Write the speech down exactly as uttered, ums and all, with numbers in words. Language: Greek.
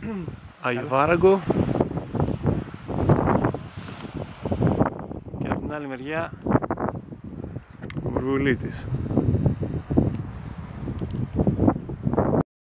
Άγιο Βάραγκο και από την άλλη μεριά Βουλίτης.